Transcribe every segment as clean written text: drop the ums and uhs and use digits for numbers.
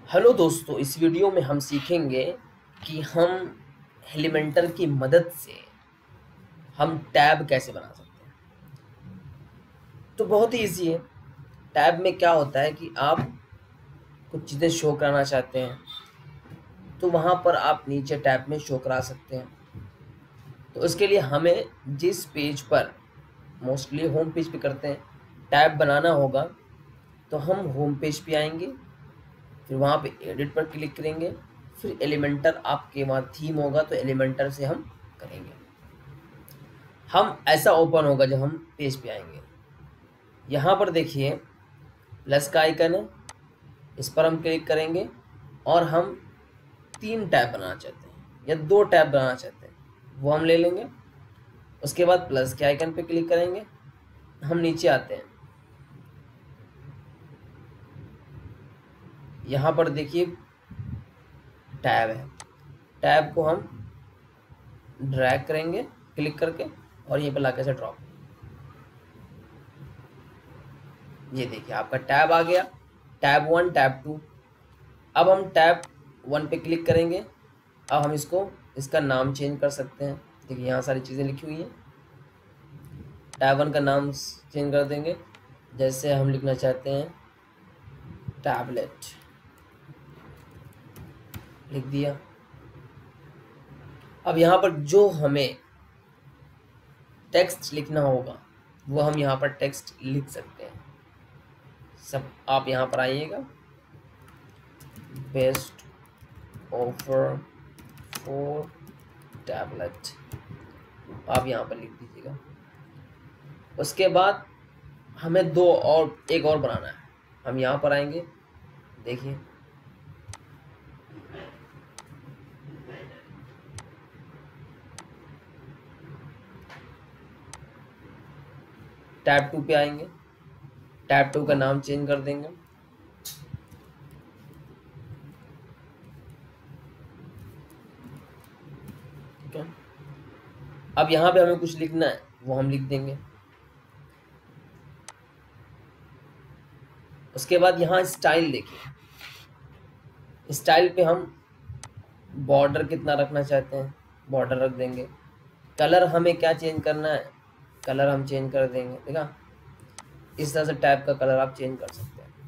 Hello दोस्तों, इस video में हम सीखेंगे कि हम एलिमेंटर की मदद से हम टैब कैसे बना सकते हैं। तो बहुत ही ईजी है। टैब में क्या होता है कि आप कुछ चीज़ें शो कराना चाहते हैं तो वहाँ पर आप नीचे टैब में शो करा सकते हैं। तो इसके लिए हमें जिस पेज पर मोस्टली होम पेज पे करते हैं टैब बनाना होगा, तो हम होम पेज पे आएंगे, फिर वहाँ पे एडिट पर क्लिक करेंगे, फिर एलिमेंटर आपके वहाँ थीम होगा तो एलिमेंटर से हम करेंगे। हम ऐसा ओपन होगा जब हम पेज पे आएंगे। यहाँ पर देखिए प्लस का आइकन है, इस पर हम क्लिक करेंगे और हम 3 टैब बनाना चाहते हैं या 2 टैब बनाना चाहते हैं वो हम ले लेंगे। उसके बाद प्लस के आइकन पे क्लिक करेंगे, हम नीचे आते हैं। यहाँ पर देखिए टैब है, टैब को हम ड्रैग करेंगे क्लिक करके और यहीं पर लाके से ड्रॉप। ये देखिए आपका टैब आ गया, टैब 1 टैब 2। अब हम टैब 1 पे क्लिक करेंगे। अब हम इसका नाम चेंज कर सकते हैं। देखिए यहाँ सारी चीज़ें लिखी हुई हैं। टैब 1 का नाम चेंज कर देंगे, जैसे हम लिखना चाहते हैं टैबलेट, लिख दिया। अब यहाँ पर जो हमें टेक्स्ट लिखना होगा वो हम यहाँ पर टेक्स्ट लिख सकते हैं। सब आप यहाँ पर आइएगा, बेस्ट ऑफर फॉर टैबलेट आप यहाँ पर लिख दीजिएगा। उसके बाद हमें एक और बनाना है। हम यहाँ पर आएंगे, देखिए टैब 2 पे आएंगे, टैब 2 का नाम चेंज कर देंगे। ठीक है, अब यहाँ पे हमें कुछ लिखना है वो हम लिख देंगे। उसके बाद यहाँ स्टाइल देखिए, स्टाइल पे हम बॉर्डर कितना रखना चाहते हैं बॉर्डर रख देंगे। कलर हमें क्या चेंज करना है, कलर हम चेंज कर देंगे। देखा, इस तरह से टाइप का कलर आप चेंज कर सकते हैं।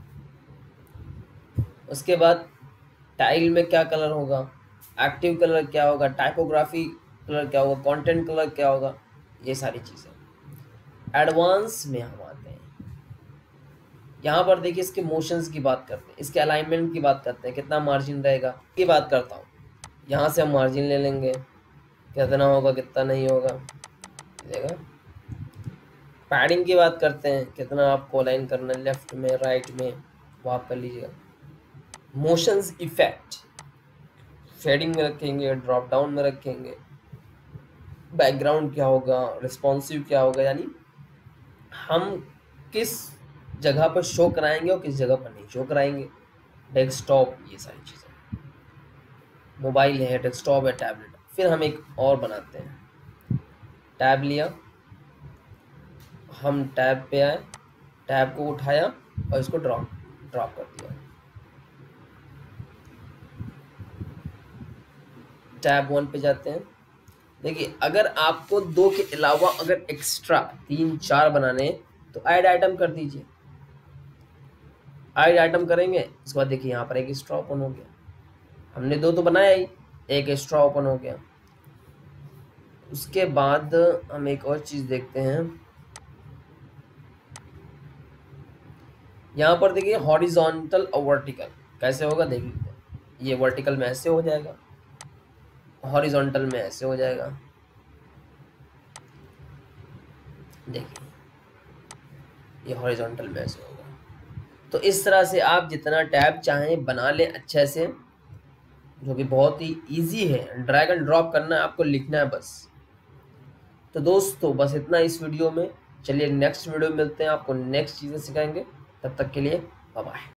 उसके बाद टाइल में क्या कलर होगा, एक्टिव कलर क्या होगा, टाइपोग्राफी कलर क्या होगा, कंटेंट कलर क्या होगा, ये सारी चीज़ें। एडवांस में हम आते हैं, यहाँ पर देखिए इसके मोशंस की बात करते हैं, इसके अलाइनमेंट की बात करते हैं, कितना मार्जिन रहेगा की बात करता हूँ। यहाँ से हम मार्जिन ले लेंगे, कितना होगा कितना नहीं होगा। देखा, पैडिंग की बात करते हैं, कितना आपको अलाइन करना है लेफ्ट में राइट में वो आप कर लीजिएगा। मोशंस इफेक्ट फेडिंग में रखेंगे, ड्रॉप डाउन में रखेंगे, बैकग्राउंड क्या होगा, रिस्पॉन्सिव क्या होगा, यानी हम किस जगह पर शो कराएंगे और किस जगह पर नहीं शो कराएंगे। डेस्कटॉप, ये सारी चीज़ें, मोबाइल है, डेस्कटॉप है, टैबलेट। फिर हम एक और बनाते हैं, टैब लिया, हम टैब पे आए, टैब को उठाया और इसको ड्रॉप कर दिया। टैब 1 पे जाते हैं। देखिए अगर आपको 2 के अलावा अगर एक्स्ट्रा 3-4 बनाने हैं तो ऐड आइटम कर दीजिए। ऐड आइटम करेंगे, उसके बाद देखिए यहाँ पर एक एक्स्ट्रा ओपन हो गया। हमने 2 तो बनाया ही, एक एक्स्ट्रा ओपन हो गया। उसके बाद हम एक और चीज़ देखते हैं, यहाँ पर देखिए हॉरिजॉन्टल और वर्टिकल कैसे होगा। देखिए ये वर्टिकल में ऐसे हो जाएगा, हॉरिजॉन्टल में ऐसे हो जाएगा। देखिए ये हॉरिजॉन्टल में ऐसे होगा। तो इस तरह से आप जितना टैब चाहें बना लें अच्छे से, जो कि बहुत ही इजी है। ड्रैग एंड ड्रॉप करना है, आपको लिखना है बस। तो दोस्तों बस इतना इस वीडियो में। चलिए नेक्स्ट वीडियो में मिलते हैं, आपको नेक्स्ट चीज़ें सिखाएंगे। तब तक के लिए बाय बाय।